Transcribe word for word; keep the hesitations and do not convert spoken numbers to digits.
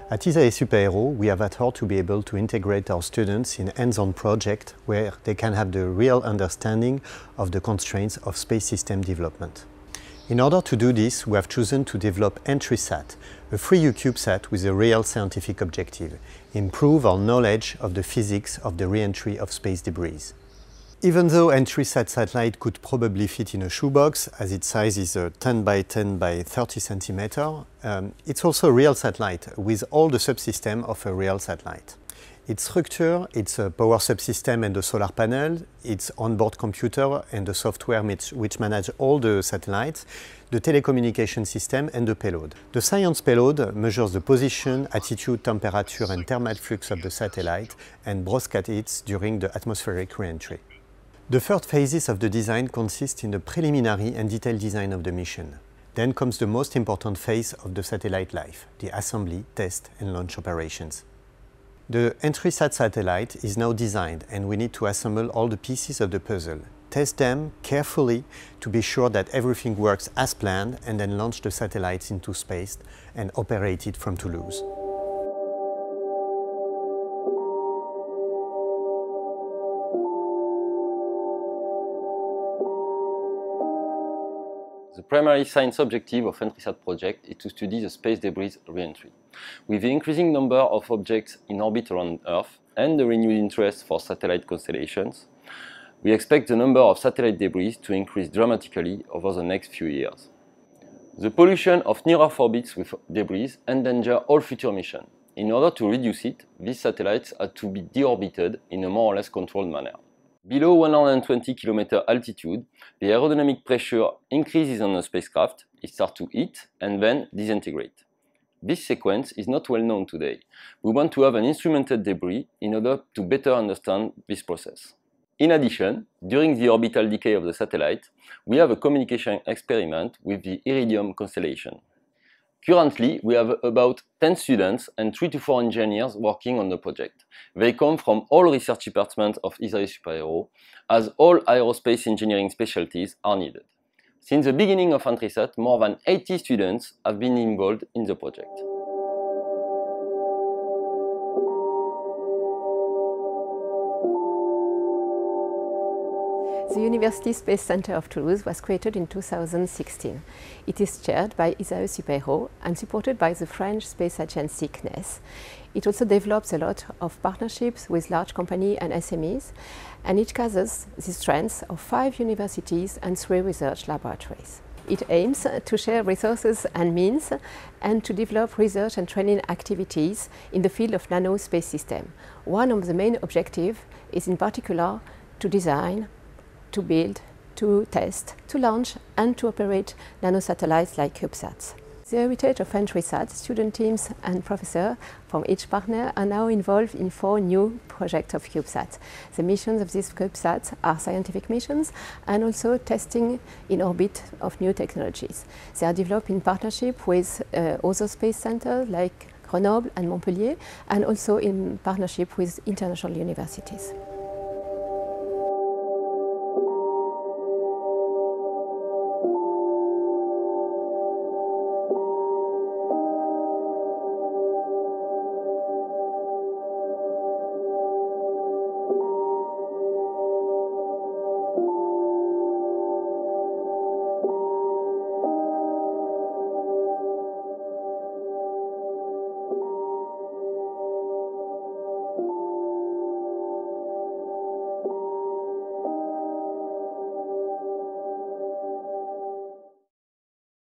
At ISAE Super-Héros, we have at heart to be able to integrate our students in hands-on projects where they can have the real understanding of the constraints of space system development. In order to do this, we have chosen to develop EntrySat, a free UCubeSat with a real scientific objective: improve our knowledge of the physics of the re-entry of space debris. Even though EntrySat satellite could probably fit in a shoebox, as its size is uh, ten by ten by thirty centimeters, um, it's also a real satellite with all the subsystems of a real satellite. Its structure, its a power subsystem and a solar panel, its onboard computer and the software which, which manage all the satellites, the telecommunication system and the payload. The science payload measures the position, attitude, temperature and thermal flux of the satellite and broadcasts it during the atmospheric re-entry. The first phases of the design consist in the preliminary and detailed design of the mission. Then comes the most important phase of the satellite life, the assembly, test and launch operations. The EntrySat satellite is now designed and we need to assemble all the pieces of the puzzle, test them carefully to be sure that everything works as planned, and then launch the satellites into space and operate it from Toulouse. The primary science objective of EntrySat project is to study the space debris re-entry. With the increasing number of objects in orbit around Earth and the renewed interest for satellite constellations, we expect the number of satellite debris to increase dramatically over the next few years. The pollution of near-Earth orbits with debris endanger all future missions. In order to reduce it, these satellites had to be deorbited in a more or less controlled manner. Below one hundred twenty kilometers altitude, the aerodynamic pressure increases on the spacecraft, it starts to heat and then disintegrate. This sequence is not well known today. We want to have an instrumented debris in order to better understand this process. In addition, during the orbital decay of the satellite, we have a communication experiment with the Iridium constellation. Currently, we have about ten students and three to four engineers working on the project. They come from all research departments of ISAE Super-Héros, as all aerospace engineering specialties are needed. Since the beginning of EntrySat, more than eighty students have been involved in the project. The University Space Center of Toulouse was created in two thousand sixteen. It is chaired by ISAE Super-Héros and supported by the French space agency C N E S. It also develops a lot of partnerships with large companies and S M Es, and it gathers the strengths of five universities and three research laboratories. It aims to share resources and means and to develop research and training activities in the field of nano space system. One of the main objectives is in particular to design, to build, to test, to launch and to operate nanosatellites like CubeSats. The heritage of EntrySat, student teams and professors from each partner are now involved in four new projects of CubeSat. The missions of these CubeSats are scientific missions and also testing in orbit of new technologies. They are developed in partnership with uh, other space centers like Grenoble and Montpellier, and also in partnership with international universities.